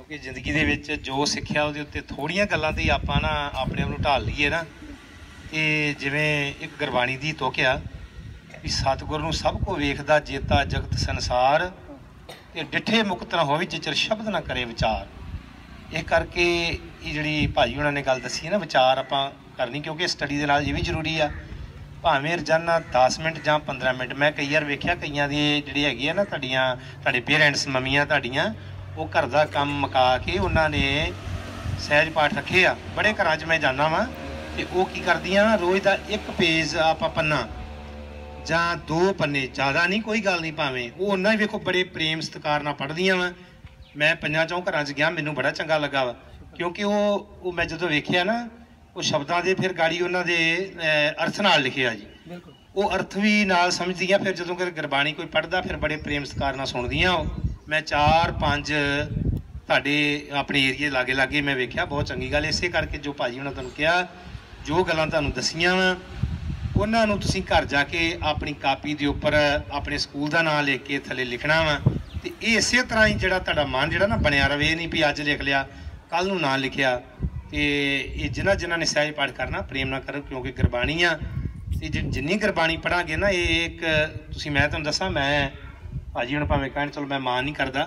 क्योंकि जिंदगी दे विच जो सिक्ख्या उहदे उत्ते थोड़ियां गल्लां ते आपां ना अपने आप नूं ढाल लईए ना ते जिवें एक गुरबाणी दी तुक आ भी सतगुर नूं सब को वेखदा जेता जगत संसार ते डिठे मुक्त ना होवे जिचर शब्द ना करे विचार। इस करके ये जिहड़ी भाई हुणां ने गल दसी है ना विचार आपां करनी क्योंकि स्टडी दे नाल ये भी जरूरी आ। भावें रोजाना 10 मिनट जां 15 मिनट मैं कई बार वेख्या कईयां दी जिहड़ी हैगी आ ना तुहाडे पेरेंट्स मम्मियां तुहाडीआं वो घर का काम मुका के उन्होंने सहज पाठ रखे आ। बड़े घर च मैं जाना वा तो वो की करदियां रोज़ का एक पेज आप पन्ना जां 2 पन्ने ज़्यादा नहीं कोई गल नहीं भावें वो उन्ना ही वेखो बड़े प्रेम सत्कार नाल पढ़दियां वा। मैं 5-4 घर च गया मैनूं बड़ा चंगा लगा वा क्योंकि वो मैं जो वेख्या ना वो शब्दों के फिर गाड़ी उन्होंने अर्थ नाल लिखे आ जी वो अर्थ भी नाल समझदियां। फिर जो गुरबाणी कोई पढ़दा फिर बड़े प्रेम सत्कार नाल सुनदियां। मैं 4-5 तुहाडे अपने एरिए लागे लागे मैं वेख्या बहुत चंगी गल। इसे करके जो भाजी उन्होंने तुहानूं कहा जो गल्लां तुहानूं दसियां वा उन्हां नूं तुसीं घर जाके अपनी कापी दे उपर अपने स्कूल का नाम लिख के थले लिखना वा ते इस तरह ही जिहड़ा तुहाडा मन जिहड़ा ना बनिया रवे नहीं भी अज लिख लिया कल नूं ना लिखिया। तो ये जिन्हां ने सहज पाठ करना प्रेम ना करो क्योंकि गुरबाणी आ ते जिन्नी गुरबाणी पढ़ांगे ना ये एक तुसीं मैं तुहानूं दसां मैं भाजी हुण भावें कहण चलो मैं मान नहीं करदा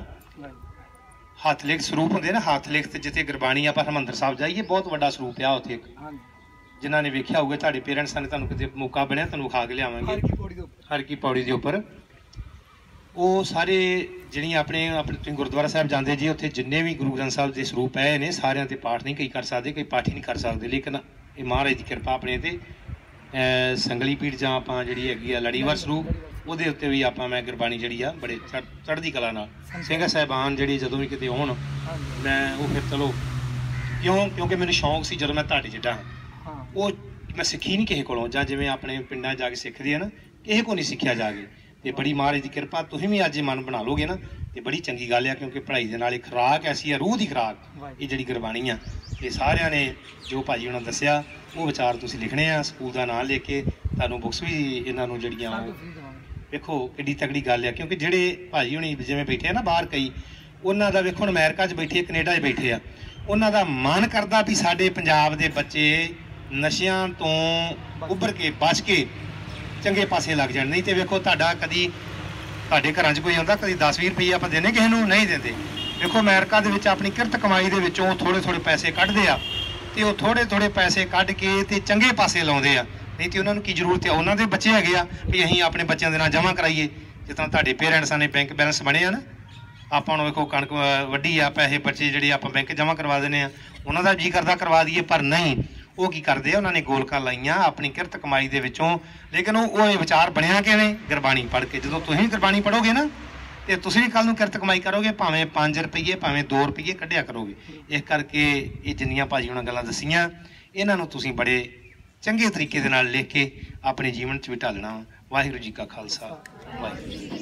हथ लिख स्वरूप होंदे ना हथ लिखत जिथे गुरबाणी आप हरमंदर साहब जाइए बहुत बड़ा स्वरूप आ उत्थे जिन्हां ने वेख्या होगा तुहाडे पेरेंट्स ने तुहानूं किते मौका बनिया तुहानूं खा के लियावांगे हर की पौड़ी दे उपर वो सारे जिहड़ियां अपने तुसीं गुरुद्वारा साहब जांदे जी उत्थे जिन्ने भी गुरु ग्रंथ साहब के स्वरूप है ने सारियां ते पाठ नहीं कई कर सकते कई पाठ ही नहीं कर सकते लेकिन ये महाराज की कृपा अपने ते संगली पीठ जां आपां जिहड़ी हैगी आ लड़ीवार स्वरूप ਉਹਦੇ ਉੱਤੇ भी आपां मैं गुरबाणी जिहड़ी आ बड़े चढ़दी कला नाल ਸਿੰਘ ਸਾਹਿਬਾਨ ਜਿਹੜੀ ਜਦੋਂ ਵੀ ਕਿਤੇ ਹੋਣ मैं वो फिर चलो क्योंकि मैनूं शौक सी ਜਦੋਂ मैं ਤੁਹਾਡੇ ਜਿੱਡਾ ਉਹ मैं सिੱਖੀ नहीं ਕਿਸੇ ਕੋਲੋਂ ਜਾਂ ਜਿਵੇਂ ਆਪਣੇ ਪਿੰਡਾਂ ਜਾ ਕੇ ਸਿੱਖਦੇ ਆ ਨਾ ਕਿਸੇ ਕੋ नहीं ਸਿੱਖਿਆ ਜਾ ਕੇ ਤੇ बड़ी महाराज की कृपा तुसीं भी अज मन बना लोगे ना तो बड़ी चंगी गल है क्योंकि पढ़ाई के नाल खुराक ऐसी है रूह की खुराक ये जिहड़ी गुरबाणी आ ते सारिਆਂ ने जो भाजी उन्होंने दसिया वो विचार तुसीं लिखने आ स्कूल का नाम लिख के तुहानूं बुक्स भी इन्हां नूं जिहड़ियां वेखो किड्डी तगड़ी गल है क्योंकि जिहड़े भाजी हुणी जिवें बैठे आ ना बाहर कई उन्हां दा वेखो अमेरिका च बैठे कनेडा च बैठे आ उन्हां दा मन करदा भी साडे पंजाब दे बच्चे नशियां तो उभर के बच के चंगे पासे लग जाए नहीं तो वेखो तुहाडा कदी तुहाडे घरां च कोई आउंदा कदी 10-20 रुपये आप देने किसी नूं नहीं देंदे। देखो अमेरिका दे विच अपनी किरत कमाई दे विचों थोड़े पैसे कढदे आ ते वो थोड़े पैसे कढ के ते चंगे पासे लाउंदे आ नहीं तो उन्होंने की जरूरत है उन्होंने बच्चे है भी असीं अपने बच्चों के नाम जमा कराइए जिस तरह तुहाडे पेरेंट्स ने बैंक बैलेंस बने ना आपां नूं वेखो कणक वड्डी आ पैसे बच्चे जिहड़े आपां बैंक जमा करवा दिंदे आ उन्हां दा जी करदा करवा दईए पर नहीं वो की करते हैं उन्होंने गोलका लाइया अपनी किरत कमाई के विचों लेकिन वो विचार बनया किवें गुरबाणी पढ़ के जो तुसीं गुरबाणी पढ़ोगे ना तो तुसीं भी कल नूं किरत कमाई करोगे भावें 5 रुपये भावें 2 रुपये कढ़िया करोगे। इस करके ये जिन्नियां भाजी हुणां गल्लां दसियां इन्हां नूं तुसीं बड़े चंगे तरीके दे नाल लिख के अपने जीवन च भी ढालना। वाहिगुरू जी का खालसा वाहिगुरू।